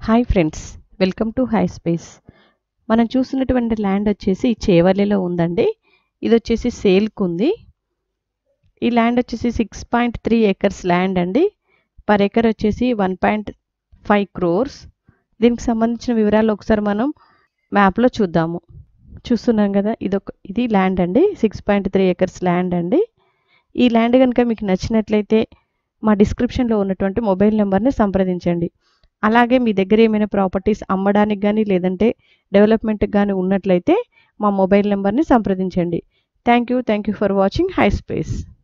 Hi friends, welcome to Hi Space. మనం చూస్తున్నటువంటి land వచ్చేసి చేవల్లిలో ఉందండి. ఇది వచ్చేసి సేల్కి ఉంది. ఈ ల్యాండ్ వచ్చేసి 6.3 ఎకర్స్ ల్యాండ్ అండి. పర్ ఎకర్ వచ్చేసి 1.5 crores. దీనికి సంబంధించిన వివరాలు ఒకసారి మనం మ్యాప్లో చూద్దాము. చూస్తున్నాం కదా, ఇది ల్యాండ్ అండి. 6.3 ఎకర్స్ ల్యాండ్ అండి. ఈ ల్యాండ్ కనుక మీకు నచ్చినట్లయితే మా డిస్క్రిప్షన్లో ఉన్నటువంటి మొబైల్ నెంబర్ని సంప్రదించండి. అలాగే మీ దగ్గర ఏమైనా ప్రాపర్టీస్ అమ్మడానికి కానీ లేదంటే డెవలప్మెంట్కి కానీ ఉన్నట్లయితే మా మొబైల్ నెంబర్ని సంప్రదించండి. Thank you for watching Hi space.